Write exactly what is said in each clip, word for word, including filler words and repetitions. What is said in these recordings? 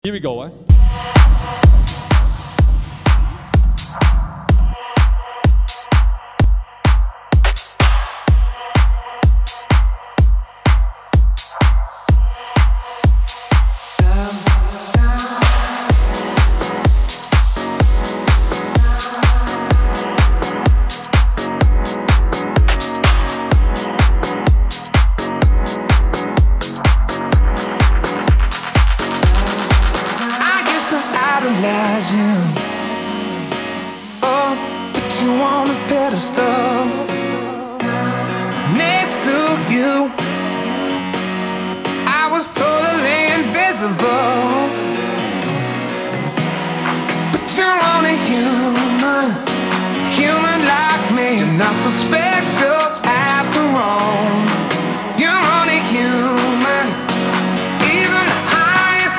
Here we go, eh? Oh, put you on a pedestal next to you. I was totally invisible, but you're only human, human like me. You're not so special after all. You're only human, even the highest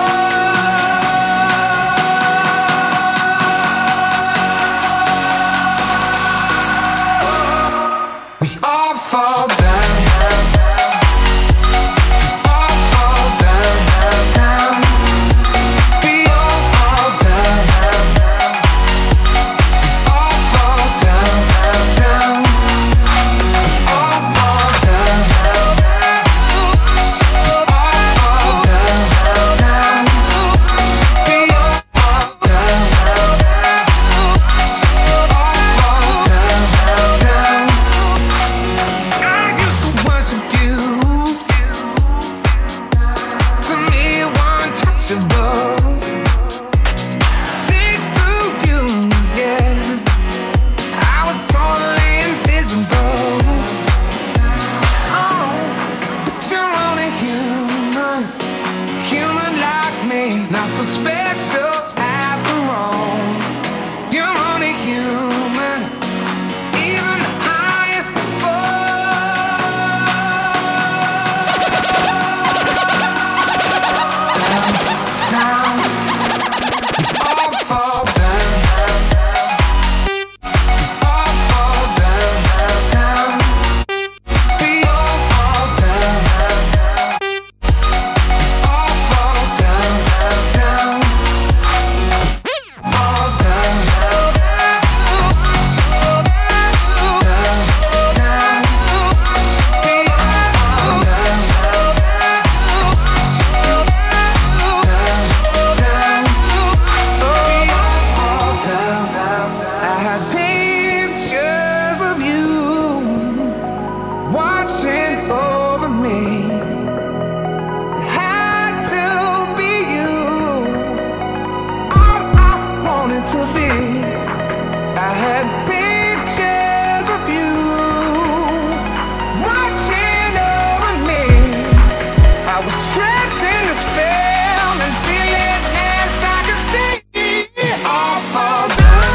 fall. We all fall down. Not so special after all. You're only human, even the highest fall. Down, down, we all fall down. All fall down, down. We all fall down. All fall down. Over me, it had to be you. All I wanted to be. I had pictures of you watching over me. I was trapped in the spell until at last I could see it all fall down.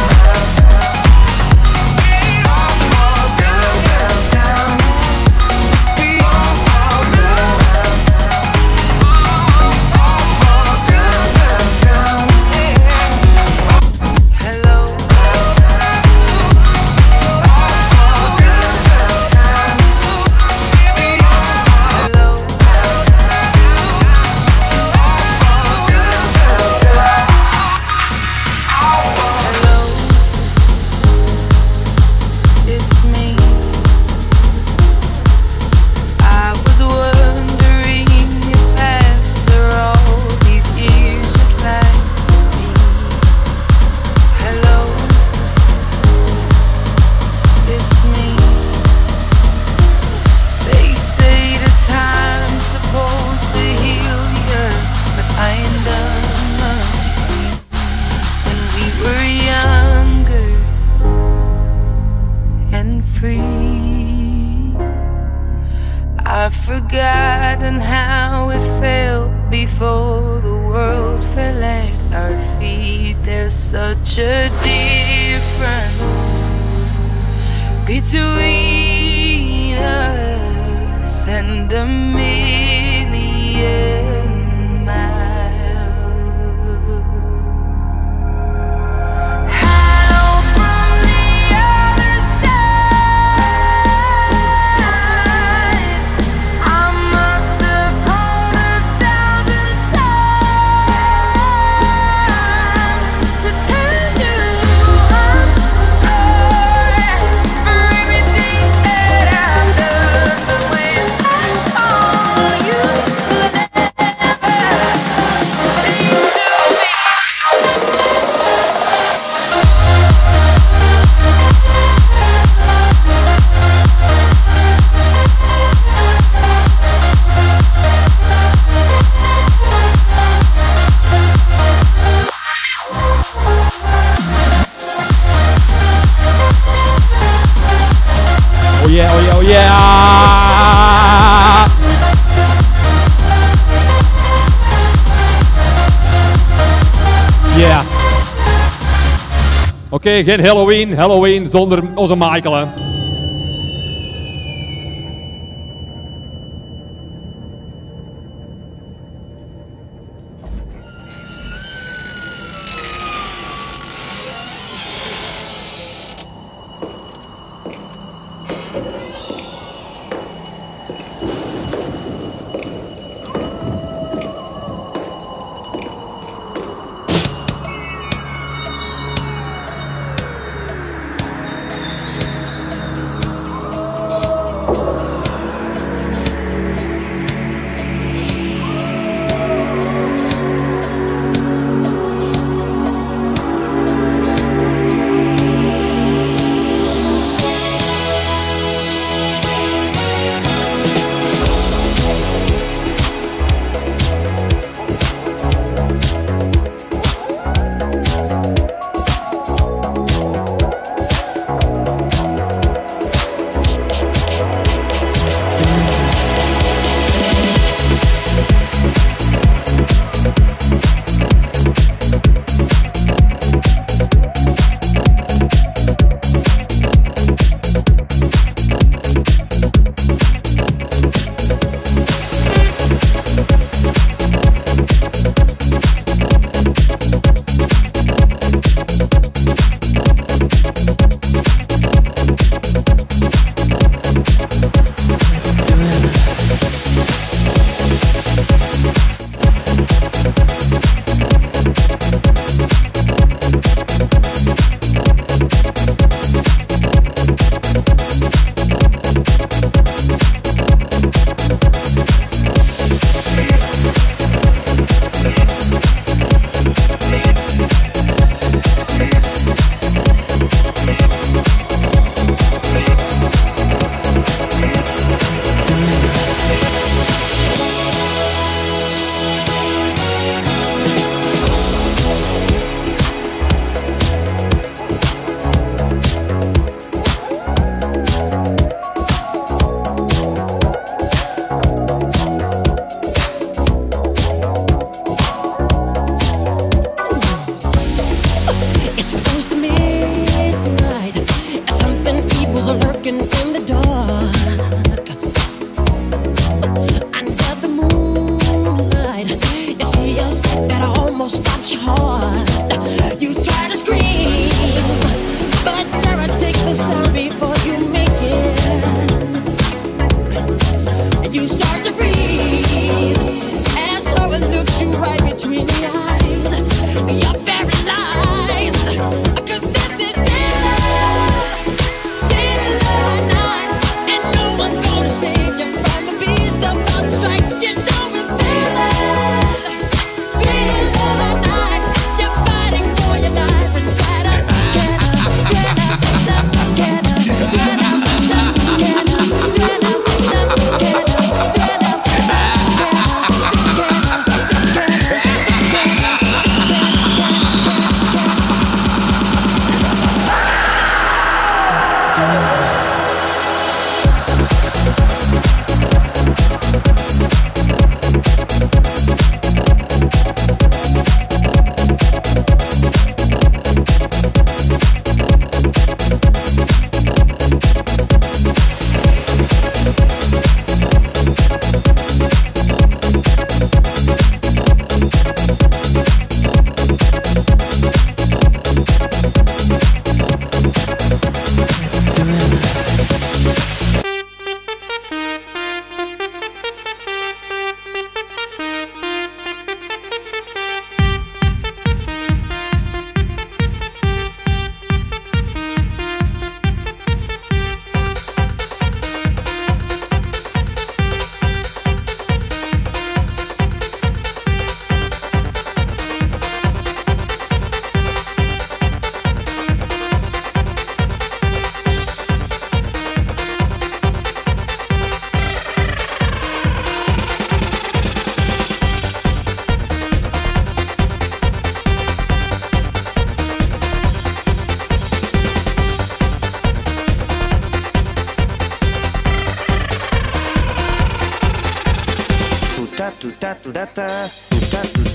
All fall down, down, down. I've forgotten how it felt before the world fell at our feet. There's such a difference between us and a million miles. Down, okay, geen Halloween. Halloween zonder onze Michael, hè. tuta tuta tuta tuta tuta